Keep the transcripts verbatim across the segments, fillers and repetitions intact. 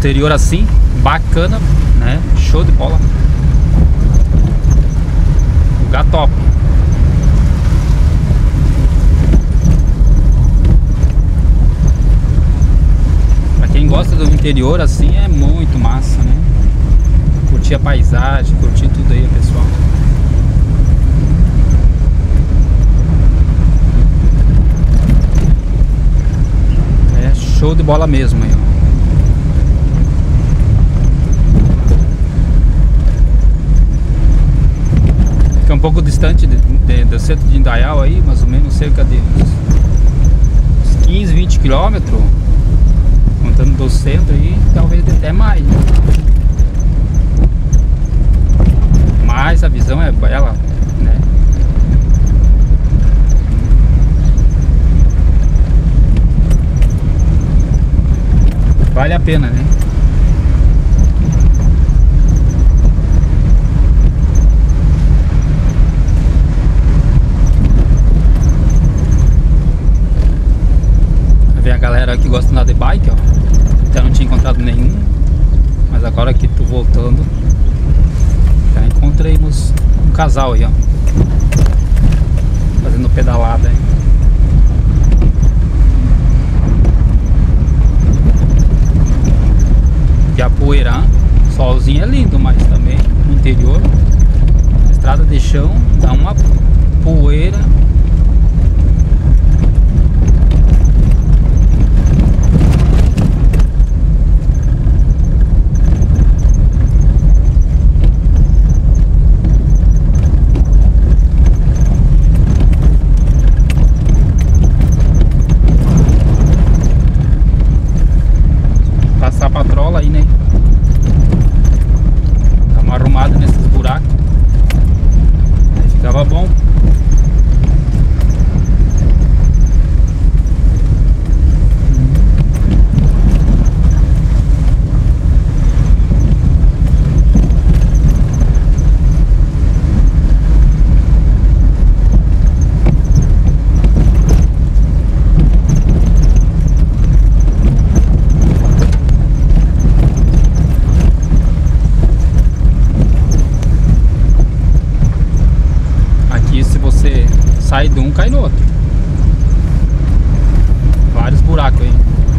interior assim, bacana, né? Show de bola. Lugar top. Pra quem gosta do interior assim, é muito massa, né? Curtir a paisagem, curtir tudo aí, pessoal. É show de bola mesmo aí, ó. Fica um pouco distante de, de, do centro de Indaial aí, mais ou menos cerca de uns, uns quinze, vinte quilômetros, contando do centro aí, talvez até mais, né? Mas a visão é bela, né? Vale a pena, né? Vem a galera que gosta de andar de bike, ó. Até não tinha encontrado nenhum, mas agora que tô voltando, já encontramos um casal aí, ó, fazendo pedalada aí. Japoeirã, solzinho é lindo, mas também no interior, estrada de chão, dá uma poeira. Passar a patrola aí, né? Dá uma arrumada nesses buracos. Aí ficava bom. Sai de um, cai no outro. Vários buracos aí.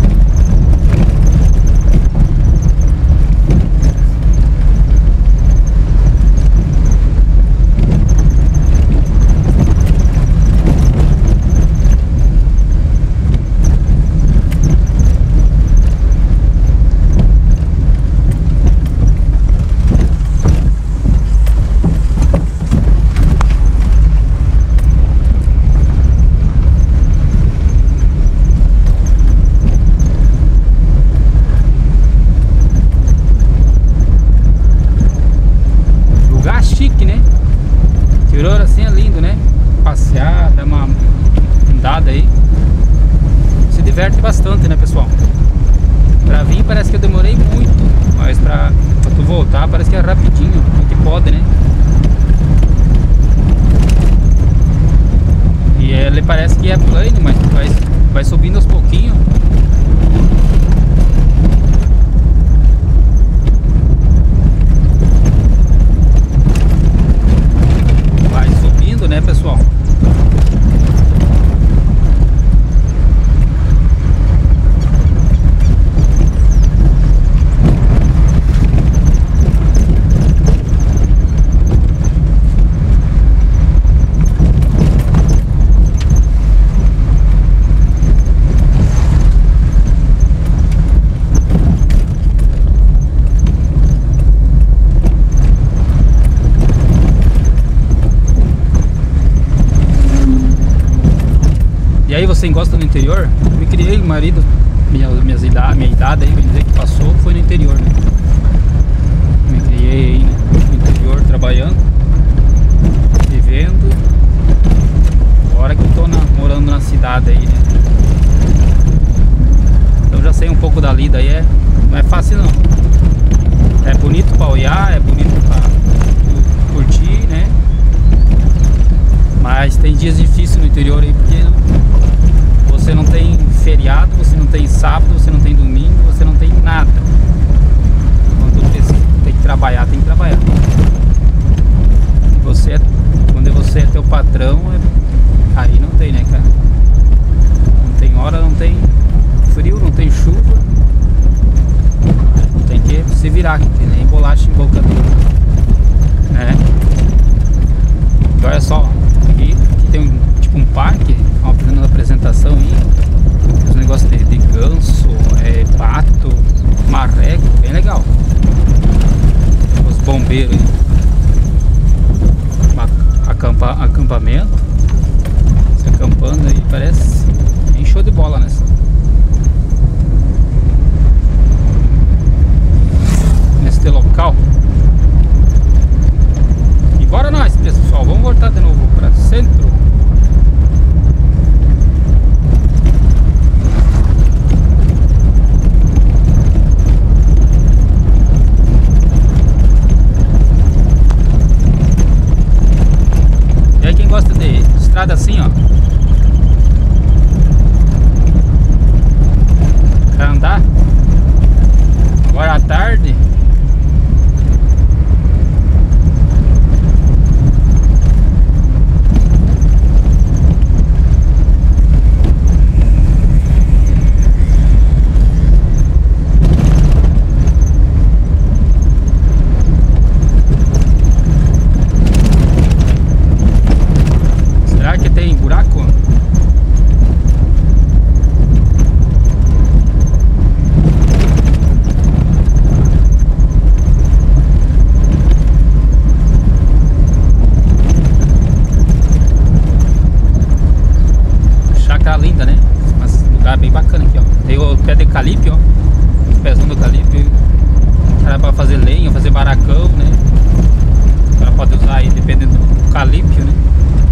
Interior assim é lindo, né? Passear, dar uma andada aí. Se diverte bastante, né, pessoal? Pra vir parece que eu demorei muito, mas pra, pra tu voltar parece que é rapidinho, o que pode, né? E ele parece que é plano, mas vai, vai subindo aos pouquinhos. Né, pessoal? E aí, você gosta do interior? Me criei, marido, minha, minhas idade, minha idade aí, bem dizer que passou, foi no interior, né? Me criei aí no interior, trabalhando, vivendo. Agora que eu tô na, morando na cidade aí, né? Então já sei um pouco da lida aí, é, não é fácil não. É bonito pra olhar, é bonito pra curtir, né? Mas tem dias difíceis no interior aí, porque você não tem feriado, você não tem sábado, você não tem domingo, você não tem nada. virar, que tem nem bolacha em boca dele, né? E olha só, aqui, aqui tem um, tipo um parque, ó, fazendo uma apresentação aí, os negócios de, de ganso, é, pato, marreco, bem legal. Os bombeiros aí, Acampa, acampamento, se acampando aí, parece bem show de bola nessa. Neste local. E bora nós, pessoal, vamos voltar de novo para centro. E aí quem gosta de estrada assim, ó, pra andar agora à tarde, será que tem buraco? Chácara linda, né? Mas lugar bem bacana aqui, ó. Tem o pé de eucalipto, ó. Os pezão do eucalipto. Cara, pra fazer lenha, fazer baracão, né? O cara pode usar aí, dependendo do eucalipto, né?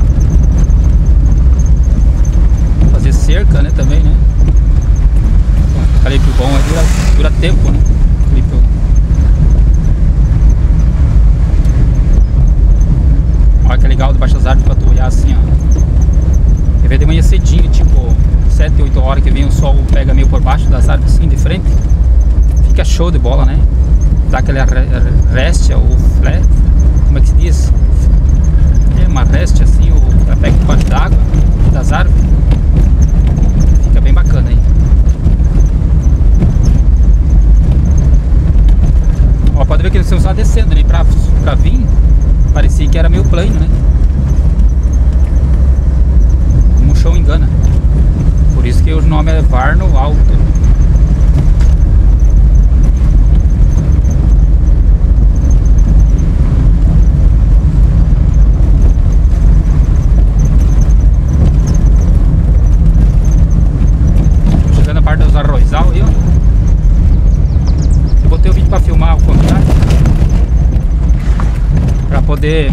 Fazer cerca, né? Também, né? Eucalipto bom aí dura, dura tempo, né? Eucalipto. Olha que legal debaixo das árvores pra tu olhar assim, ó. Quer ver de manhã cedinho, tipo sete, oito horas que vem o sol, pega meio por baixo das árvores assim, de frente. Fica show de bola, né? Dá aquela réstia ou flat, como é que se diz? É uma réstia assim, ou ela pega por baixo d'água das árvores. Fica bem bacana aí. Ó, pode ver que eles estão só descendo, né? Pra, pra vir, parecia que era meio plano, né? Como o chão engana. Por isso que o nome é Varno Alto. Chegando a parte dos arrozal aí, ó. Eu botei o vídeo pra filmar ao contrário, pra poder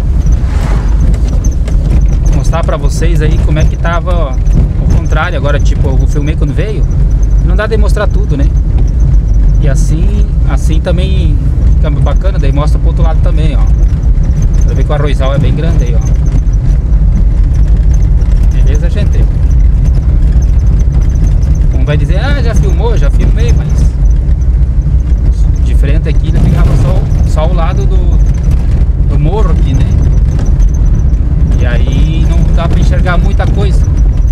mostrar pra vocês aí como é que tava ao contrário. Agora, tipo, eu filmei quando veio, não dá de mostrar tudo, né? E assim, assim também fica bacana, daí mostra pro outro lado também, ó. Pra ver que o arrozal é bem grande aí, ó. Beleza, gente? Um vai dizer, ah, já filmou, já filmei, mas de frente aqui ele pegava só, só o lado do, do morro aqui, né? E aí não dá pra enxergar muita coisa.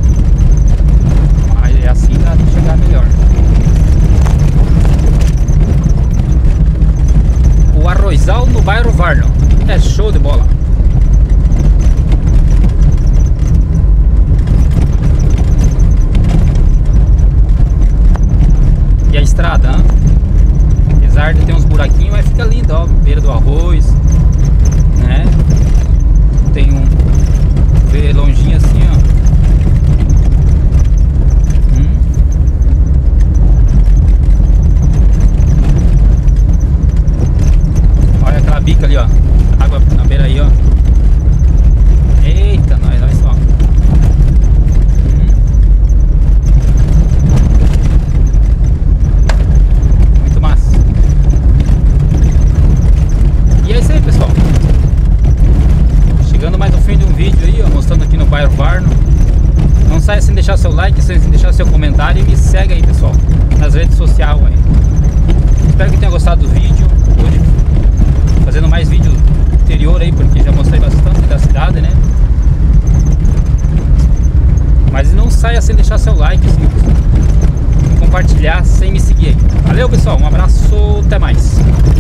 Mas é assim dá pra enxergar melhor. O arrozal no bairro Varno. É show de bola. E a estrada, hein? Apesar de ter uns buraquinhos, mas fica lindo, ó. Beira do arroz, né? Tem um... Vê longinho assim, ó. Hum. Olha aquela bica ali, ó. Água na beira aí, ó. Eita, nós, olha só. Hum. Muito massa. E é isso aí, pessoal. Chegando mais no fim de um vídeo aí, ó, mostrando aqui no bairro Varno. Não saia sem deixar seu like, sem deixar seu comentário, e me segue aí, pessoal, nas redes sociais aí. Espero que tenha gostado do vídeo. Hoje fazendo mais vídeo anterior aí, porque já mostrei bastante da cidade, né? Mas não saia sem deixar seu like, assim, compartilhar, sem me seguir aí. Valeu, pessoal! pessoal. Um abraço, até mais.